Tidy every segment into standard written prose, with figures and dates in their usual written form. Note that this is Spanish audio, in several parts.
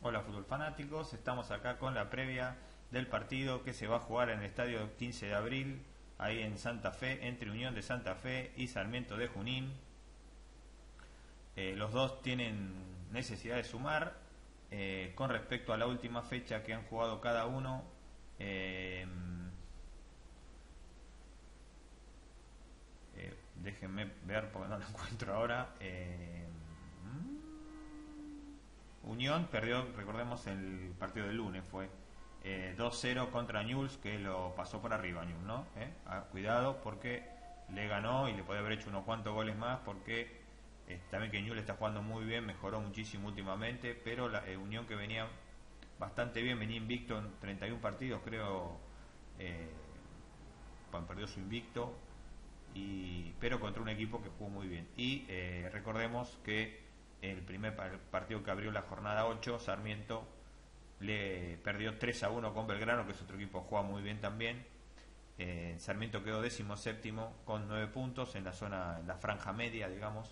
Hola fútbol fanáticos, estamos acá con la previa del partido que se va a jugar en el estadio 15 de abril, ahí en Santa Fe, entre Unión de Santa Fe y Sarmiento de Junín. Los dos tienen necesidad de sumar. Con respecto a la última fecha que han jugado cada uno, déjenme ver porque no lo encuentro ahora. Unión perdió, recordemos, el partido del lunes fue 2-0 contra Newell's, que lo pasó por arriba Newell's, ¿no? Cuidado porque le ganó y le podía haber hecho unos cuantos goles más, porque también que Newell's está jugando muy bien, mejoró muchísimo últimamente, pero la Unión, que venía bastante bien, venía invicto en 31 partidos, creo, perdió su invicto, pero contra un equipo que jugó muy bien. Y recordemos que el primer partido que abrió la jornada 8, Sarmiento le perdió 3-1 con Belgrano, que es otro equipo que juega muy bien también. Sarmiento quedó 17º con 9 puntos en la zona, en la franja media, digamos,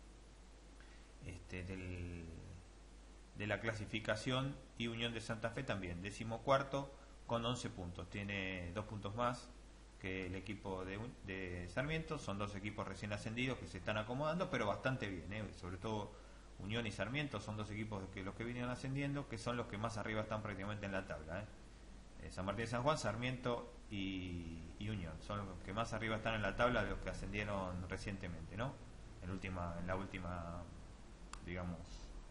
de la clasificación. Y Unión de Santa Fe también 14º con 11 puntos, tiene 2 puntos más que el equipo de Sarmiento. Son dos equipos recién ascendidos que se están acomodando, pero bastante bien, sobre todo Unión y Sarmiento son dos equipos que los que vinieron ascendiendo, que son los que más arriba están prácticamente en la tabla. San Martín de San Juan, Sarmiento y Unión son los que más arriba están en la tabla de los que ascendieron recientemente, ¿no? En la última, digamos,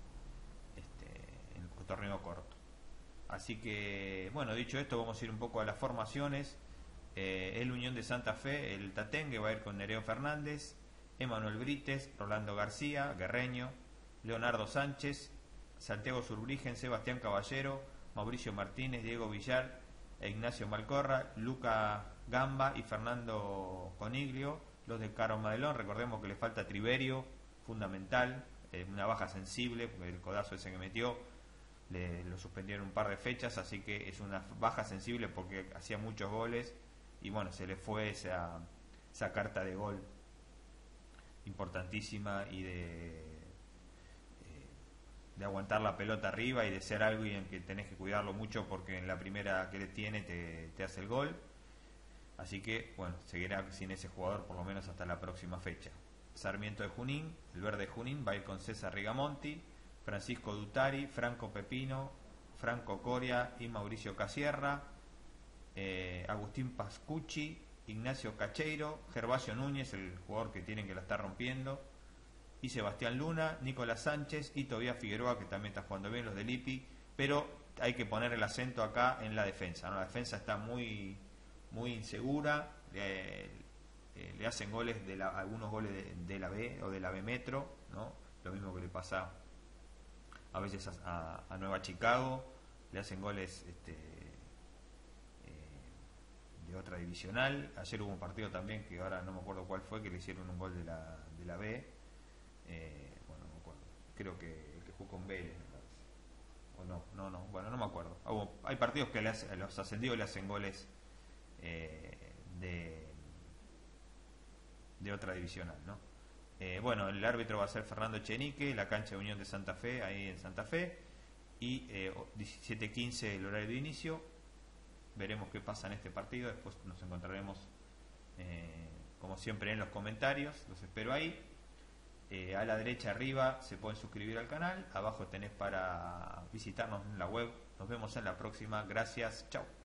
en el torneo corto. Así que, bueno, dicho esto, vamos a ir un poco a las formaciones. El Unión de Santa Fe, el Tatengue va a ir con Nereo Fernández, Emanuel Brites, Rolando García, Guerreño, Leonardo Sánchez, Santiago Zurbrigen, Sebastián Caballero, Mauricio Martínez, Diego Villar e Ignacio Malcorra, Luca Gamba y Fernando Coniglio. Los de Caro Madelón, recordemos que le falta Triverio, fundamental, una baja sensible, porque el codazo ese que metió lo suspendieron un par de fechas, así que es una baja sensible porque hacía muchos goles y bueno, se le fue esa carta de gol importantísima y de aguantar la pelota arriba y de ser alguien que tenés que cuidarlo mucho, porque en la primera que le tiene te hace el gol. Así que bueno, seguirá sin ese jugador por lo menos hasta la próxima fecha. Sarmiento de Junín, el verde de Junín, va a ir con César Rigamonti, Francisco Dutari, Franco Pepino, Franco Coria y Mauricio Casierra, Agustín Pascucci, Ignacio Cacheiro, Gervasio Núñez, el jugador que tienen que la está rompiendo, y Sebastián Luna, Nicolás Sánchez y Tobías Figueroa, que también está jugando bien, los del IPI. Pero hay que poner el acento acá en la defensa, ¿no? La defensa está muy insegura, le hacen goles algunos goles de la B o de la B Metro, ¿no? Lo mismo que le pasa a veces a Nueva Chicago, le hacen goles de otra divisional. Ayer hubo un partido también que ahora no me acuerdo cuál fue, que le hicieron un gol de la B. Bueno, no me acuerdo, creo que el que jugó con Vélez, me parece. O no, bueno, no me acuerdo. Hay partidos que los ascendidos le hacen goles de otra divisional, ¿no? Bueno, el árbitro va a ser Fernando Echenique, la cancha de Unión de Santa Fe, ahí en Santa Fe, y 17:15 el horario de inicio. Veremos qué pasa en este partido, después nos encontraremos como siempre en los comentarios, los espero ahí. A la derecha arriba se pueden suscribir al canal, abajo tenés para visitarnos en la web. Nos vemos en la próxima, gracias, chao.